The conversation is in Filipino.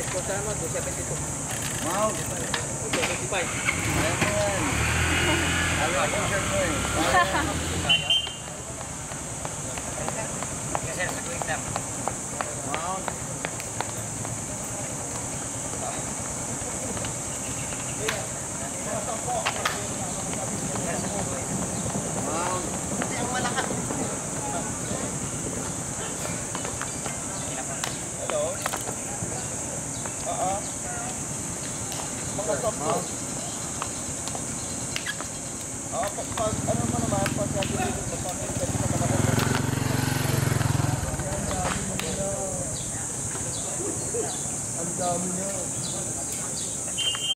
Kasama, 272. Wow. 275. Ayan mo yan. Halo ako siya mo eh. Yes, sir. Sa quick lang. Wow. Wow. Ang malakas. Hello? Oo. Mga sampo. Pag ano mo naman, pag sabi dito sa pamilya, kasi na malaki. Ang dami niya.